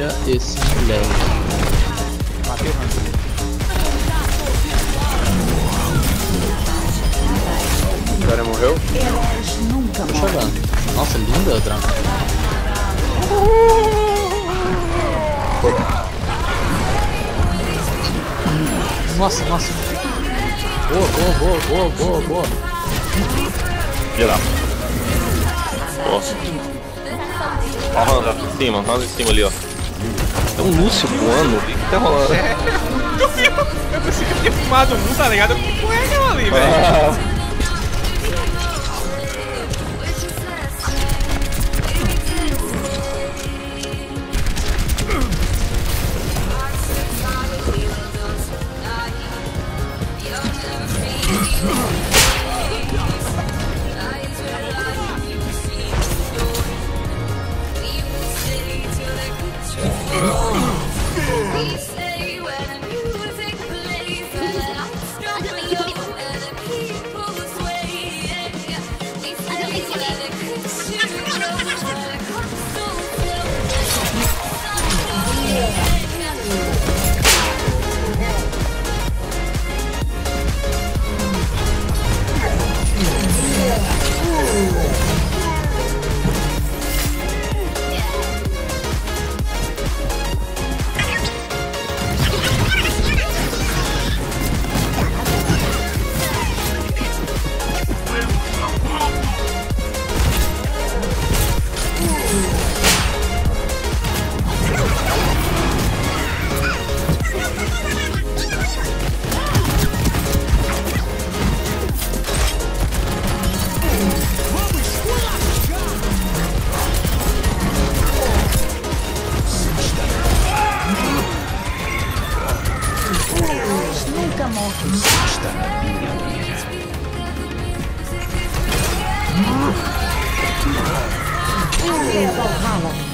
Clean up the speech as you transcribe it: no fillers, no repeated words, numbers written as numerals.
Olha esse moleque. Matei o Randy. O cara morreu? Tô jogando. Nossa, linda a drama. Nossa, nossa. Boa. Geral. Nossa. Ó o Hans aqui em cima, Hans em cima ali, ó. Tem um Lúcio voando, o que tá rolando? Eu pensei que eu tinha fumado um, tá ligado? Que porra é aquela ali, velho? Valhalla.